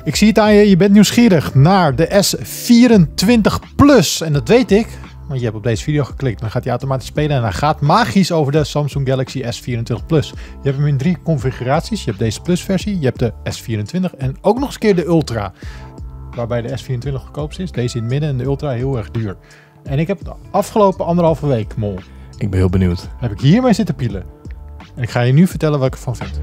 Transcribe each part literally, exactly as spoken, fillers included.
Ik zie het aan je, je bent nieuwsgierig naar de S vierentwintig Plus. En dat weet ik, want je hebt op deze video geklikt. Dan gaat hij automatisch spelen en hij gaat magisch over de Samsung Galaxy S vierentwintig Plus. Je hebt hem in drie configuraties. Je hebt deze Plus versie, je hebt de S vierentwintig en ook nog eens keer de Ultra. Waarbij de S vierentwintig goedkoopst is. Deze in het midden en de Ultra heel erg duur. En ik heb de afgelopen anderhalve week, Mol, Ik ben heel benieuwd. heb ik hiermee zitten pielen. En ik ga je nu vertellen wat ik ervan vind.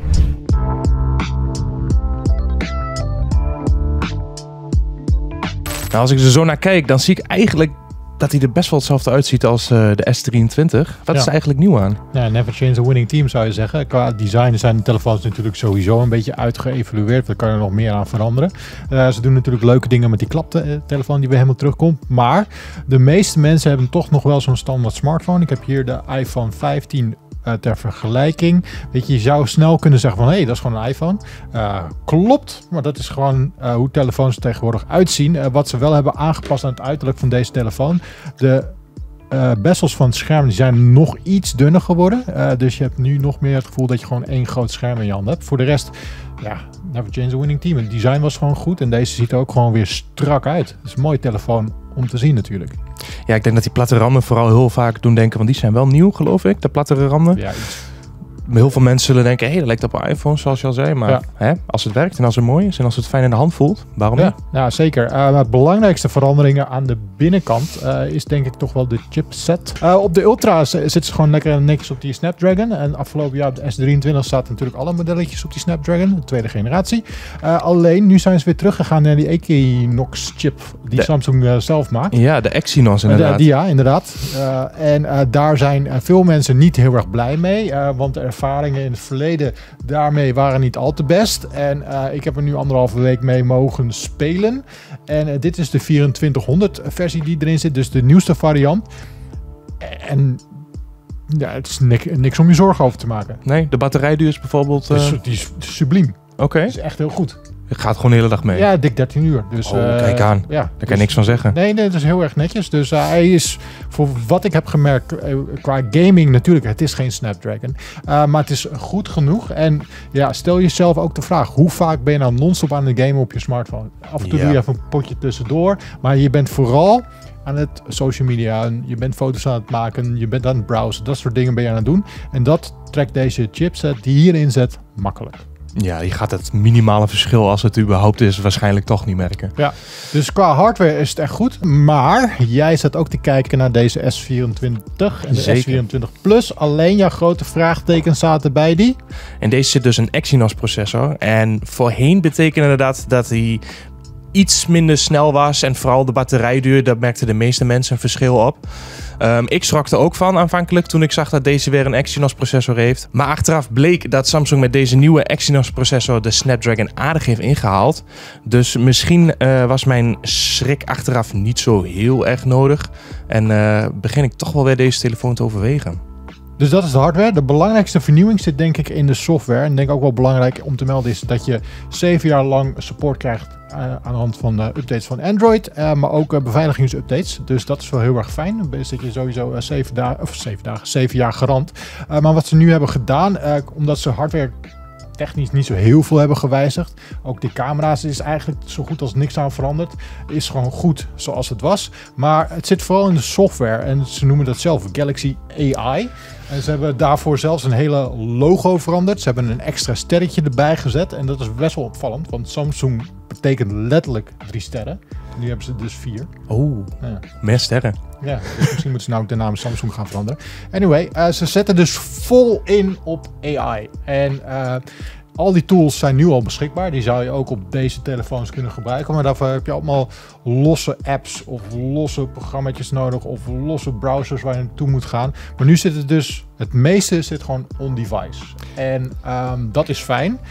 Nou, als ik er zo naar kijk, dan zie ik eigenlijk dat hij er best wel hetzelfde uitziet als uh, de S drieëntwintig. Wat Ja. is er eigenlijk nieuw aan? Ja, never change a winning team zou je zeggen. Qua design zijn de telefoons natuurlijk sowieso een beetje uitgeëvalueerd. Daar kan er nog meer aan veranderen. Uh, ze doen natuurlijk leuke dingen met die klaptelefoon die weer helemaal terugkomt. Maar de meeste mensen hebben toch nog wel zo'n standaard smartphone. Ik heb hier de iPhone vijftien uh, ter vergelijking. Weet je, je zou snel kunnen zeggen van hé, hey, dat is gewoon een iPhone. Uh, klopt, maar dat is gewoon uh, hoe telefoons er tegenwoordig uitzien. Uh, wat ze wel hebben aangepast aan het uiterlijk van deze telefoon. De Uh, bezels van het scherm die zijn nog iets dunner geworden. Uh, dus je hebt nu nog meer het gevoel dat je gewoon één groot scherm in je hand hebt. Voor de rest, ja, never change a winning team. Het design was gewoon goed en deze ziet er ook gewoon weer strak uit. Het is een mooie telefoon om te zien natuurlijk. Ja, ik denk dat die platte randen vooral heel vaak doen denken, want die zijn wel nieuw, geloof ik, de plattere randen. Ja, iets. Heel veel mensen zullen denken, hé, hey, dat lijkt op een iPhone, zoals je al zei. Maar Ja. hè, als het werkt en als het mooi is en als het fijn in de hand voelt, waarom Ja, niet? ja, zeker. Uh, maar het belangrijkste veranderingen aan de binnenkant uh, is denk ik toch wel de chipset. Uh, op de Ultra zitten ze gewoon lekker netjes op die Snapdragon. En afgelopen jaar op de S drieëntwintig zaten natuurlijk alle modelletjes op die Snapdragon, de tweede generatie. Uh, alleen nu zijn ze weer teruggegaan naar die Equinox chip die De- Samsung uh, zelf maakt. Ja, de Exynos inderdaad. Uh, die, ja, inderdaad. Uh, en uh, daar zijn uh, veel mensen niet heel erg blij mee. Uh, want de ervaringen in het verleden daarmee waren niet al te best. En uh, ik heb er nu anderhalve week mee mogen spelen. En uh, dit is de vierentwintighonderd versie die erin zit. Dus de nieuwste variant. En ja, het is nik- niks om je zorgen over te maken. Nee, de batterijduur is bijvoorbeeld... Uh, Dus, die is subliem. Oké, Okay. Dat is echt heel goed. het gaat gewoon de hele dag mee. Ja, dik dertien uur. Dus, Oh, uh, kijk aan. Ja, Daar kan je niks van zeggen. Nee, nee, dat is heel erg netjes. Dus uh, hij is, voor wat ik heb gemerkt, uh, qua gaming natuurlijk, het is geen Snapdragon. Uh, maar het is goed genoeg. En ja, stel jezelf ook de vraag, hoe vaak ben je nou non-stop aan het gamen op je smartphone? Af en toe Ja. doe je even een potje tussendoor. Maar je bent vooral aan het social media, je bent foto's aan het maken, je bent aan het browsen. Dat soort dingen ben je aan het doen. En dat trekt deze chipset die hierin zet makkelijk. Ja, je gaat het minimale verschil, als het überhaupt is, waarschijnlijk toch niet merken. Ja, dus qua hardware is het echt goed. Maar jij zat ook te kijken naar deze S vierentwintig en de Zeker. S vierentwintig Plus. Alleen jouw grote vraagtekens zaten bij die. En deze zit dus een Exynos processor. En voorheen betekende dat dat hij iets minder snel was. En vooral de batterijduur, daar merkten de meeste mensen een verschil op. Um, ik schrok er ook van aanvankelijk toen ik zag dat deze weer een Exynos processor heeft. Maar achteraf bleek dat Samsung met deze nieuwe Exynos processor de Snapdragon aardig heeft ingehaald. Dus misschien uh, was mijn schrik achteraf niet zo heel erg nodig. En uh, begin ik toch wel weer deze telefoon te overwegen. Dus dat is de hardware. De belangrijkste vernieuwing zit denk ik in de software. En denk ook wel belangrijk om te melden is dat je zeven jaar lang support krijgt uh, aan de hand van uh, updates van Android. Uh, maar ook uh, beveiligingsupdates. Dus dat is wel heel erg fijn. Dan zit je sowieso uh, zeven dagen, of zeven dagen, zeven jaar garant. Uh, maar wat ze nu hebben gedaan, uh, omdat ze hardware technisch niet zo heel veel hebben gewijzigd. Ook de camera's is eigenlijk zo goed als niks aan veranderd. Is gewoon goed zoals het was. Maar het zit vooral in de software. En ze noemen dat zelf Galaxy A I. En ze hebben daarvoor zelfs een hele logo veranderd. Ze hebben een extra sterretje erbij gezet. En dat is best wel opvallend. Want Samsung betekent letterlijk drie sterren. Nu hebben ze dus vier. Oh, Ja. meer sterren. Ja, dus misschien moeten ze nou ook de naam Samsung gaan veranderen. Anyway, uh, ze zetten dus vol in op A I. En uh, al die tools zijn nu al beschikbaar. Die zou je ook op deze telefoons kunnen gebruiken. Maar daarvoor heb je allemaal losse apps of losse programma's nodig. Of losse browsers waar je naartoe moet gaan. Maar nu zit het dus, het meeste zit gewoon on-device. En um, dat is fijn.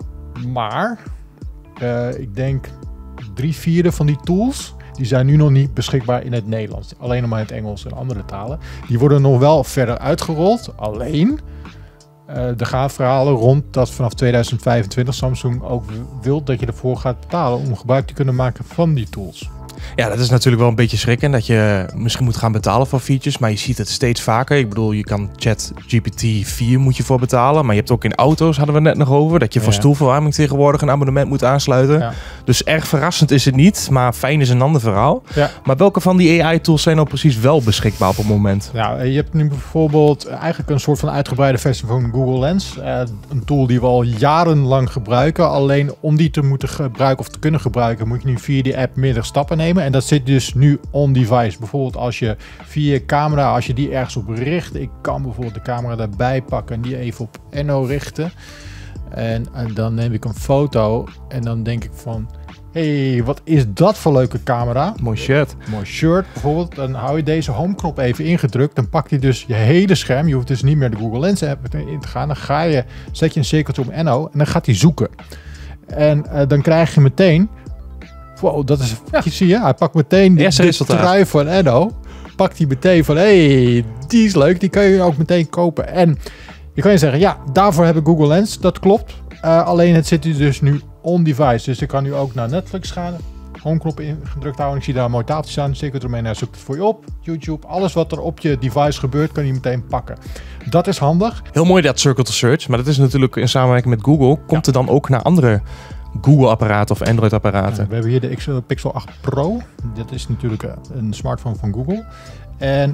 Maar uh, ik denk drie vierde van die tools, die zijn nu nog niet beschikbaar in het Nederlands. Alleen nog maar in het Engels en andere talen. Die worden nog wel verder uitgerold. Alleen, uh, er gaan verhalen rond dat vanaf tweeduizend vijfentwintig Samsung ook wil dat je ervoor gaat betalen om gebruik te kunnen maken van die tools. Ja, dat is natuurlijk wel een beetje schrikken dat je misschien moet gaan betalen voor features, maar je ziet het steeds vaker. Ik bedoel, je kan ChatGPT vier moet je voor betalen, maar je hebt ook in auto's, hadden we net nog over, dat je voor ja. stoelverwarming tegenwoordig een abonnement moet aansluiten. Ja. Dus erg verrassend is het niet, maar fijn is een ander verhaal. Ja. Maar welke van die A I-tools zijn nou precies wel beschikbaar op het moment? Nou, je hebt nu bijvoorbeeld eigenlijk een soort van uitgebreide versie van Google Lens. Uh, een tool die we al jarenlang gebruiken. Alleen om die te moeten gebruiken of te kunnen gebruiken, moet je nu via die app meerdere stappen nemen. En dat zit dus nu on-device. Bijvoorbeeld als je via je camera, als je die ergens op richt. Ik kan bijvoorbeeld de camera daarbij pakken en die even op Enno richten. En, en dan neem ik een foto en dan denk ik van, hé, hey, wat is dat voor leuke camera? Mooi shirt. Mooi shirt bijvoorbeeld. Dan hou je deze home knop even ingedrukt. Dan pakt hij dus je hele scherm. Je hoeft dus niet meer de Google Lens app in te gaan. Dan ga je, zet je een cirkeltje om Enno en dan gaat hij zoeken. En uh, dan krijg je meteen, wow, dat is, ja. zie je, hij pakt meteen de, de trui van Enno. Pakt hij meteen van, hé, hey, die is leuk. Die kan je ook meteen kopen. En je kan je zeggen, ja, daarvoor heb ik Google Lens. Dat klopt. Uh, alleen het zit dus nu on-device. Dus ik kan nu ook naar Netflix gaan. Homeknop ingedrukt houden. Ik zie daar een mooi tafeltje staan. Zeker eromheen. Hij zoekt het voor je op. YouTube. Alles wat er op je device gebeurt, kan je meteen pakken. Dat is handig. Heel mooi dat Circle to Search. Maar dat is natuurlijk in samenwerking met Google. Komt ja. er dan ook naar andere Google-apparaten of Android-apparaten? Ja, we hebben hier de Pixel acht Pro. Dat is natuurlijk een smartphone van Google. En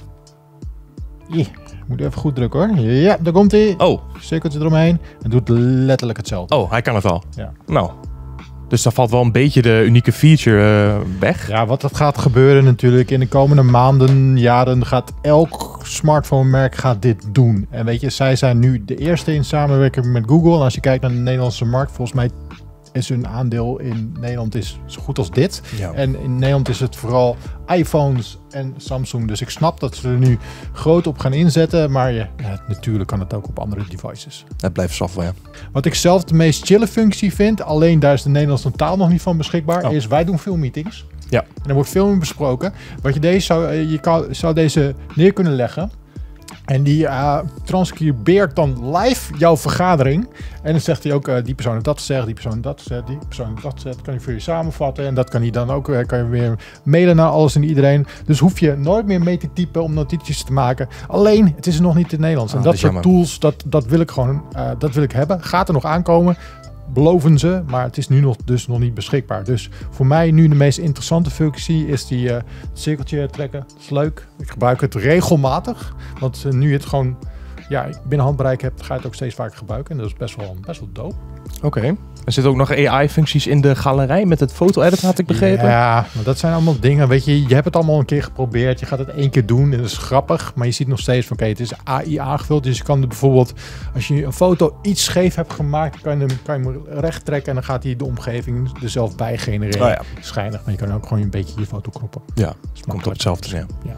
yeah. Moet even goed drukken hoor. Ja, daar komt hij. Oh. Cirkeltje eromheen. En doet letterlijk hetzelfde. Oh, hij kan het al. Ja. Nou. Dus daar valt wel een beetje de unieke feature uh, weg. Ja, wat dat gaat gebeuren natuurlijk in de komende maanden, jaren gaat elk smartphone-merk gaat dit doen. En weet je, zij zijn nu de eerste in samenwerking met Google. En als je kijkt naar de Nederlandse markt, volgens mij is hun aandeel in Nederland is zo goed als dit. Ja. En in Nederland is het vooral iPhones en Samsung. Dus ik snap dat ze er nu groot op gaan inzetten. Maar ja, ja, natuurlijk kan het ook op andere devices. Het blijft software. Wat ik zelf de meest chille functie vind, alleen daar is de Nederlandse taal nog niet van beschikbaar, oh. is wij doen veel meetings. Ja. En er wordt veel besproken. Wat je deze zou, je kan, zou deze neer kunnen leggen. En die uh, transcribeert dan live jouw vergadering. En dan zegt hij ook, uh, die persoon heeft dat zegt, die persoon heeft dat zegt, die persoon heeft dat zegt. Kan je voor je samenvatten. En dat kan hij dan ook, uh, kan je weer mailen naar alles en iedereen. Dus hoef je nooit meer mee te typen om notities te maken. Alleen, het is nog niet in het Nederlands. Oh, en dat, dat soort jammer. tools, dat, dat wil ik gewoon, uh, dat wil ik hebben. Gaat er nog aankomen. Beloven ze, maar het is nu nog, dus nog niet beschikbaar. Dus voor mij nu de meest interessante functie is die uh, cirkeltje trekken. Dat is leuk. Ik gebruik het regelmatig. Want uh, nu je het gewoon ja, binnen handbereik hebt, ga je het ook steeds vaker gebruiken. En dat is best wel, best wel dope. Oké. Okay. Er zitten ook nog A I-functies in de galerij met het foto-edit, had ik begrepen. Ja, maar dat zijn allemaal dingen. Weet je, je hebt het allemaal een keer geprobeerd. Je gaat het één keer doen en dat is grappig. Maar je ziet nog steeds van, oké, okay, het is A I aangevuld. Dus je kan er bijvoorbeeld, als je een foto iets scheef hebt gemaakt, kan je hem, kan je hem recht trekken. En dan gaat hij de omgeving er zelf bij genereren. Oh ja. Schijnig, maar je kan ook gewoon een beetje je foto knoppen. Ja, het komt op hetzelfde neer. Ja.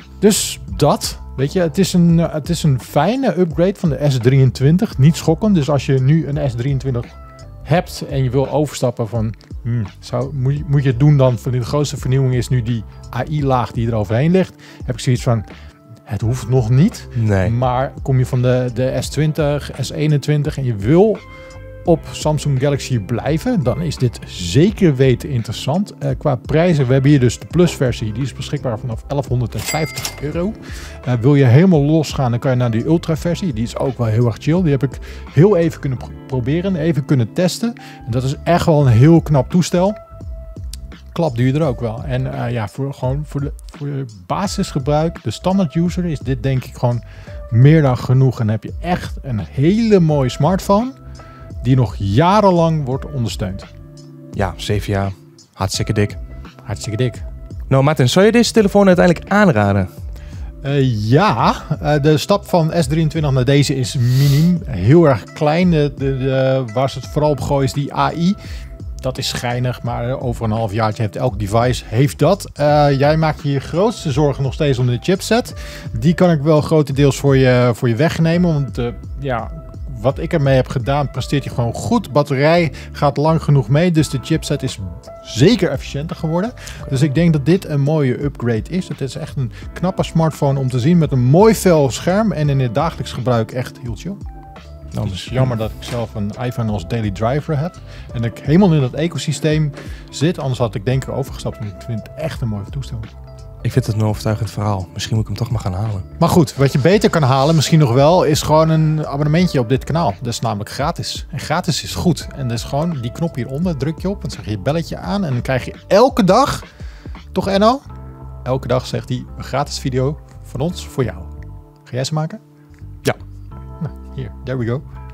Dus dat, weet je, het is, een, het is een fijne upgrade van de S drieëntwintig. Niet schokkend. Dus als je nu een S drieëntwintig hebt en je wil overstappen van, hmm, zou, moet, je, moet je het doen dan, van de grootste vernieuwing is nu die A I-laag die er overheen ligt. Heb ik zoiets van, het hoeft nog niet. Nee. Maar kom je van de, de S twintig, S eenentwintig en je wil op Samsung Galaxy blijven, dan is dit zeker weten interessant. Uh, qua prijzen, we hebben hier dus de Plus versie, die is beschikbaar vanaf elfhonderdvijftig euro. Uh, wil je helemaal losgaan, dan kan je naar die Ultra versie, die is ook wel heel erg chill. Die heb ik heel even kunnen pro proberen, even kunnen testen. En dat is echt wel een heel knap toestel. Klapduurder ook wel. En uh, ja, voor, gewoon voor de voor je basisgebruik, de standaard user, is dit denk ik gewoon meer dan genoeg. En dan heb je echt een hele mooie smartphone die nog jarenlang wordt ondersteund. Ja, zeven jaar. Hartstikke dik. Hartstikke dik. Nou Martin, zou je deze telefoon uiteindelijk aanraden? Uh, ja, uh, de stap van S drieëntwintig naar deze is miniem. Heel erg klein. De, de, de, waar ze het vooral op gooien is die A I. Dat is schijnig, maar over een half jaartje heeft elk device heeft dat. Uh, jij maakt je grootste zorgen nog steeds om de chipset. Die kan ik wel grotendeels voor je, voor je wegnemen. Want uh, ja, wat ik ermee heb gedaan, presteert hij gewoon goed. Batterij gaat lang genoeg mee, dus de chipset is zeker efficiënter geworden. Dus ik denk dat dit een mooie upgrade is. Het is echt een knappe smartphone om te zien met een mooi fel scherm en in het dagelijks gebruik echt heel chill. Nou, Het is jammer dat ik zelf een iPhone als daily driver heb. En dat ik helemaal in dat ecosysteem zit. Anders had ik denk ik overgestapt. Ik vind het echt een mooi toestel. Ik vind het een overtuigend verhaal. Misschien moet ik hem toch maar gaan halen. Maar goed, wat je beter kan halen, misschien nog wel, is gewoon een abonnementje op dit kanaal. Dat is namelijk gratis. En gratis is goed. En dat is gewoon die knop hieronder, druk je op. Dan zeg je je belletje aan. En dan krijg je elke dag, toch Enno? Elke dag zegt hij een gratis video van ons voor jou. Ga jij ze maken? Ja. Nou, hier, there we go.